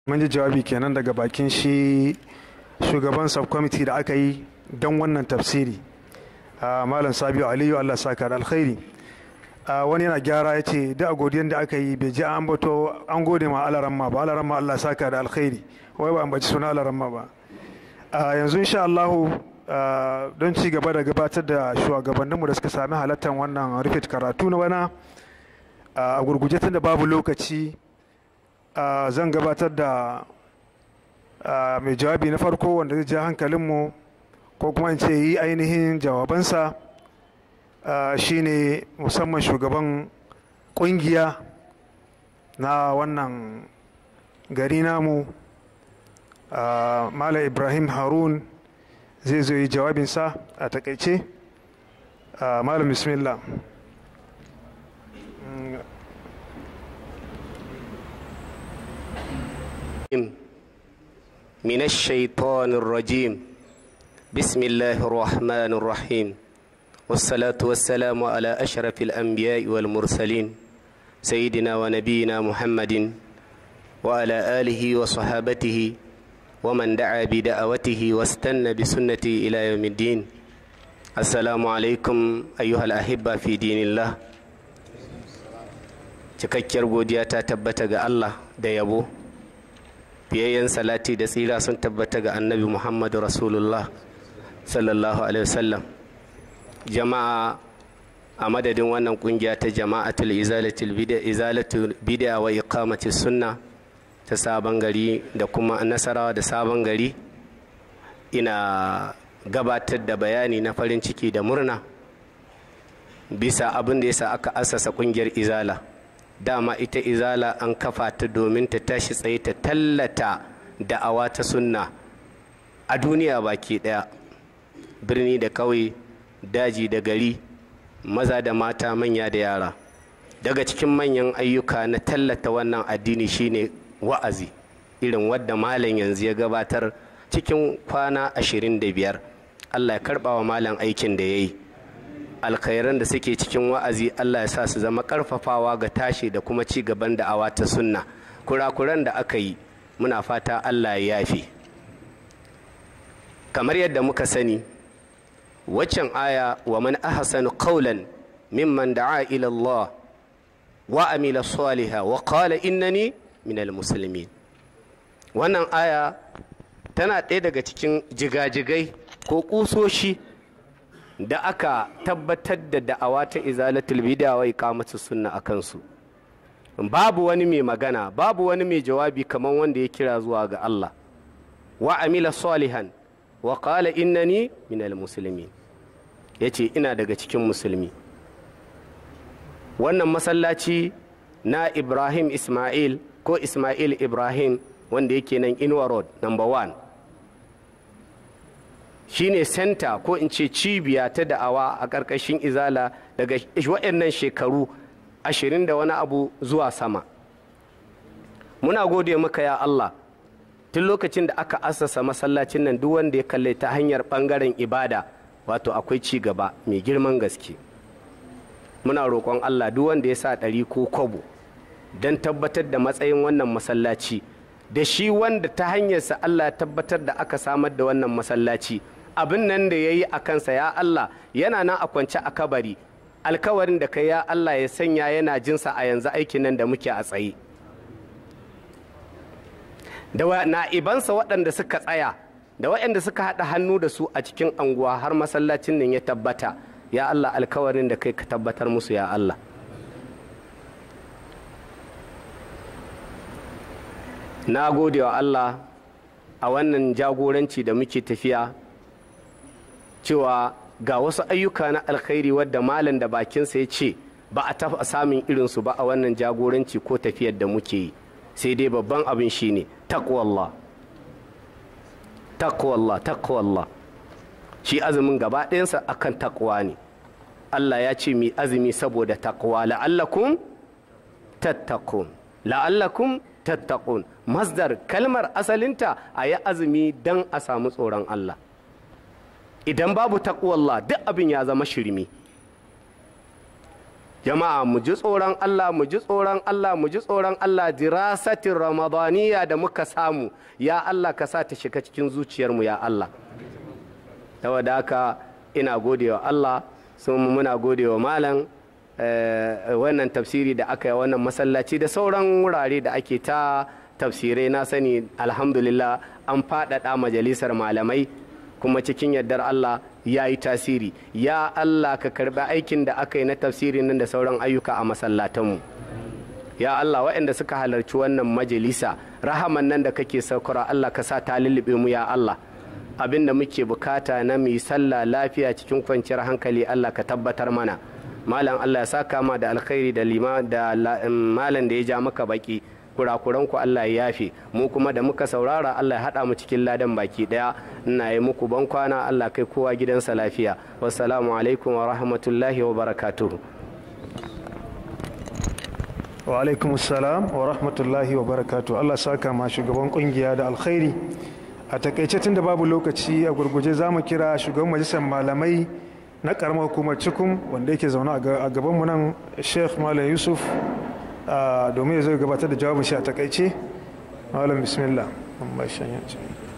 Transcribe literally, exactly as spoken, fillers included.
mun ji jawabi kenan daga bakin shi shugaban subcommittee da aka yi don wannan tafsiri, malam Sabiu Aliyu, Allah saka da alkhairi. Wani yana gyara ya ce da a godiyan da aka yi bai ji an bato an gode ma alaramma ba, alaramma Allah saka da alkhairi, wai ba an baci suna alaramma ba. Yanzu insha Allahu don ci gaba da gabatar da shugabanninmu da suka sami halartar wannan rufe karatu na bana, a gurguje tun da babu lokaci zan gabatar da mai jawabi na farko wanda zai ja hankalinmu ko kuma in ce yi ainihin jawabansa, shine musamman shugaban kungiya na wannan gari namu, Malam Ibrahim Harun zai zo yi jawabinsa a takaice. Malam bismillah. من الشيطان الرجيم بسم الله الرحمن الرحيم والصلاة والسلام على أشرف الأنبياء والمرسلين سيدنا ونبينا محمد وعلى آله وصحابته ومن دعا بدعوته واستنى بسنته إلى يوم الدين. السلام عليكم أيها الأحبة في دين الله. cikakkiyar godiya ta tabbata ga Allah da yabo, biyayyen salati da tsira sun tabbata ga annabi Muhammadu Rasulullah sallallahu alaihi wasallam. Jama'a, a madadin wannan kungiya ta jama'atul izalatul bid'a izalatul bid'a wa iqamatis sunna ta sabon gari da kuma nasarawa da sabon gari, ina gabatar da bayani na farin ciki da murna bisa abin da yasa aka assasa kungiyar izala. Dama ita izala an kafa ta domin ta tashi tsaye ta tallata da'awa ta sunna a duniya baki daya, birni da ƙauye, daji da gari, maza da mata, manya da yara. Daga cikin manyan ayyuka na tallata wannan addini shine wa'azi, irin wadda malam yanzu ya gabatar cikin kwana ashirin da biyar. Allah ya karɓa wa malam aikin da ya yi. Alkhairan da suke cikin wa'azi Allah ya sa su zama karfafawa ga tashi da kuma ci gaban da'awa ta sunna. Kurakuran da aka yi muna fata Allah ya yafe. Kamar yadda muka sani, waccan aya wa man ahsanu qawlan mimman da'a ila Allah wa amila salihan wa qala innani minal muslimin. Wannan aya tana ɗaya daga cikin jigajigai ko kusoshi da aka tabbatar da da'awa ta izalatul bid'a wa iqamatus sunna akan su. Babu wani mai magana, babu wani mai jawabi kamar wanda ya kira zuwa ga Allah, wa amila salihan wa qala innani minal muslimin, yace ina daga cikin musulmi. Wannan masallaci na Ibrahim Ismail ko Ismail Ibrahim wanda yake nan Inuwa Road number one shine center ko in ce cibiya ta da'awa a ƙarƙashin izala daga waɗannan shekaru ashirin da wani abu zuwa sama. Muna gode maka ya Allah, tun lokacin da aka assasa masallacin nan duk wanda ya kalle ta hanyar ɓangaren ibada wato akwai ci gaba mai girman gaske. Muna roƙon Allah duk wanda ya sa ɗari ko kwabo don tabbatar da matsayin wannan masallaci, da shi wanda ta hanyarsa Allah ya tabbatar da aka samar da wannan masallaci, abin nan da ya yi a kansa ya Allah yana nan a kwance a kabari, alkawarin da kai ya Allah ya sanya yana jinsa a yanzu aikin nan da muke a tsaye. Da na'ibansa waɗanda suka tsaya da waɗanda suka haɗa hannu da su a cikin anguwa har masallacin nan ya tabbata, ya Allah alkawarin da kai ka tabbatar musu ya Allah. Na gode wa Allah a wannan jagoranci da muke tafiya, cewa ga wasu ayyuka na alkhairi wadda malam da bakinsa ya ce ba a taɓa samun irinsu ba a wannan jagoranci ko tafiyar da muke yi, sai dai babban abin shi ne taqwallah taqwallah taqwallah. Shi azumin gaba ɗayansa akan takwa ne. Allah ya ce mi azumi saboda takwa, la'allakum tattaqun la'allakum tattaqun. Masdar kalmar asalinta a yi azumi don a samu tsoron Allah. Idan babu taqwallah duk abin ya zama shirmi. jama'a mu ji tsoron Allah mu ji tsoron Allah mu ji tsoron Allah. dirasatin ramadaniya da muka samu ya Allah ka sa ta shiga cikin zuciyarmu ya Allah. saboda haka ina godewa Allah, sun muna godewa malam wannan tafsiri da aka yi wannan masallaci da sauran wurare da ake ta tafsirai. na sani alhamdulillah an faɗaɗa majalisar malamai kuma cikin yardar Allah ya yi tasiri. ya Allah ka karɓi aikin da aka yi na tafsirin nan da sauran ayyuka a masallatanmu. ya Allah waɗanda suka halarci wannan majalisa rahaman nan da kake saukara Allah ka sa ta lullube mu ya Allah. abin da muke bukata na mu yi sallah lafiya cikin kwanciyar hankali Allah ka tabbatar mana. malam Allah ya saka ma da alkhairi da lima da malam da ya ja maka baki, kurakuranku Allah ya yafe, mu kuma da muka saurara Allah ya haɗa mu cikin ladan baki ɗaya. ina yi muku ban kwana, Allah kai kowa gidansa lafiya. wassalamu alaikum wa rahmatullahi wa barakatuhu. wa alaikum assalam wa rahmatullahi wa barakatuhu. Allah saka ma shugaban kungiya da alkhairi. a takaice tun da babu lokaci a gurguje za mu kira shugaban majalisar malamai na karamar hukumar cikin wanda yake zaune a gabanmu nan, Sheikh Malam Yusuf, domin ya zai gabatar da jawabin shi a takaice. Malam bismillah.